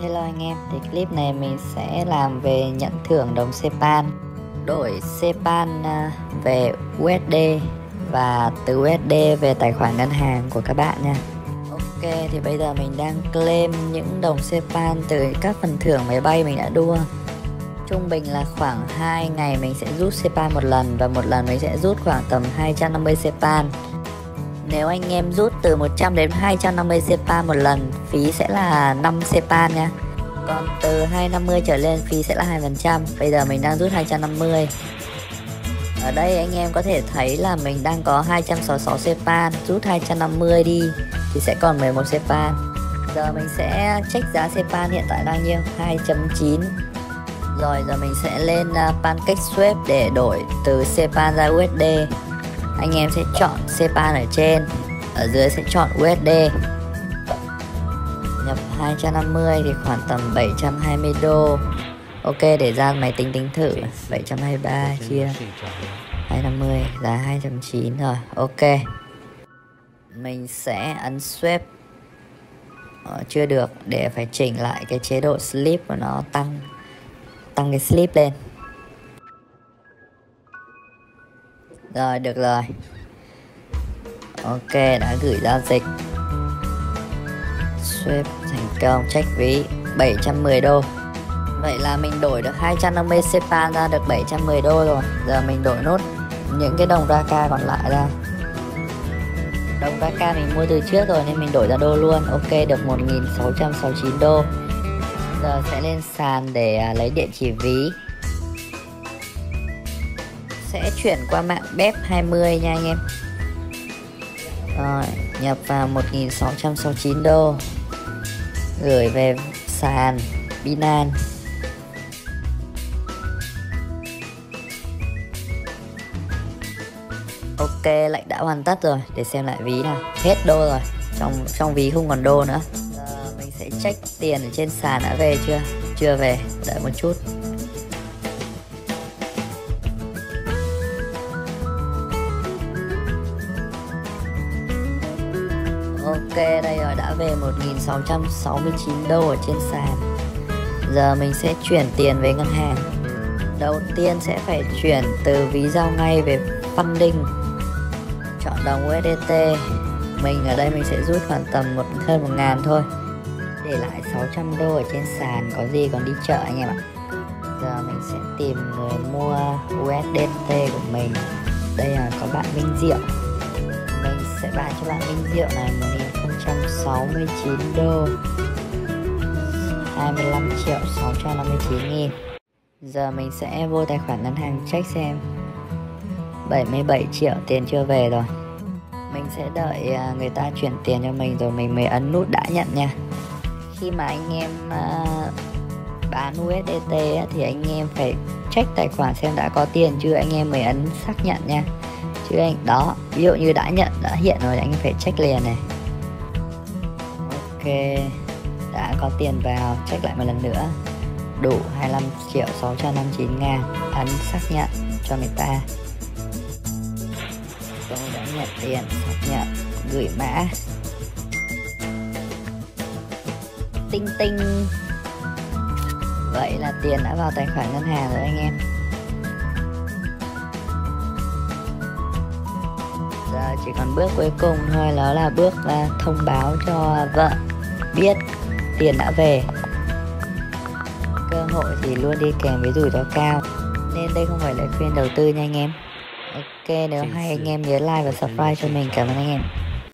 Hello anh em, thì clip này mình sẽ làm về nhận thưởng đồng SEPAN, đổi SEPAN về USD và từ USD về tài khoản ngân hàng của các bạn nha. Ok, thì bây giờ mình đang claim những đồng SEPAN từ các phần thưởng máy bay mình đã đua. Trung bình là khoảng 2 ngày mình sẽ rút SEPAN một lần, và một lần mình sẽ rút khoảng tầm 250 SEPAN. Nếu anh em rút từ 100 đến 250 SEPAN một lần, phí sẽ là 5 SEPAN nha. Còn từ 250 trở lên phí sẽ là 2%. Bây giờ mình đang rút 250. Ở đây anh em có thể thấy là mình đang có 266 SEPAN. Rút 250 đi thì sẽ còn 11 SEPAN. Giờ mình sẽ check giá SEPAN hiện tại bao nhiêu, 2.9. Rồi giờ mình sẽ lên PancakeSwap để đổi từ SEPAN ra USD. Anh em sẽ chọn SEPAN ở trên, ở dưới sẽ chọn USD. Nhập 250 thì khoảng tầm 720 đô. Ok, để ra máy tính tính thử. 723 chia 250 là 2.9 rồi. Ok, mình sẽ ấn swap. Chưa được, để phải chỉnh lại cái chế độ sleep của nó, tăng cái sleep lên. Rồi, được rồi. Ok, đã gửi giao dịch. Swap thành công, check ví 710 đô. Vậy là mình đổi được 250 SEPAN ra được 710 đô rồi. Giờ mình đổi nốt những cái đồng Raka còn lại ra. Đồng Raka mình mua từ trước rồi nên mình đổi ra đô luôn. Ok, được 1669 đô. Giờ sẽ lên sàn để lấy địa chỉ ví. Sẽ chuyển qua mạng BEP20 nha anh em. Rồi, nhập vào 1669 đô. Gửi về sàn Binance. Ok, lệnh đã hoàn tất rồi. Để xem lại ví nào. Hết đô rồi. Trong ví không còn đô nữa. Giờ mình sẽ check tiền ở trên sàn đã về chưa? Chưa về, đợi một chút. Ok, đây rồi, đã về 1669 đô ở trên sàn. Giờ mình sẽ chuyển tiền về ngân hàng. Đầu tiên sẽ phải chuyển từ ví giao ngay về funding. Chọn đồng USDT. Mình ở đây mình sẽ rút khoảng tầm hơn 1.000 thôi. Để lại 600 đô ở trên sàn, có gì còn đi chợ anh em ạ. Giờ mình sẽ tìm người mua USDT của mình. Đây là có bạn Minh Diệu. Mình sẽ bán cho bạn Minh Diệu này 1069 đô, 25.659.000. Giờ mình sẽ vô tài khoản ngân hàng check xem. 77 triệu tiền chưa về rồi. Mình sẽ đợi người ta chuyển tiền cho mình rồi mình mới ấn nút đã nhận nha. Khi mà anh em bán USDT thì anh em phải check tài khoản xem đã có tiền chưa, anh em mới ấn xác nhận nha. Chứ anh đó, ví dụ như đã nhận, đã hiện rồi, anh phải check liền này. Ok, đã có tiền vào, check lại một lần nữa. Đủ 25.659.000. Ấn xác nhận cho người ta. Tôi đã nhận tiền, xác nhận, gửi mã. Tinh tinh. Vậy là tiền đã vào tài khoản ngân hàng rồi anh em. Giờ chỉ còn bước cuối cùng thôi, đó là bước thông báo cho vợ biết tiền đã về. Cơ hội thì luôn đi kèm với rủi ro cao, nên đây không phải lời khuyên đầu tư nha anh em. Ok, nếu hay anh em nhớ like và subscribe cho mình. Cảm ơn anh em.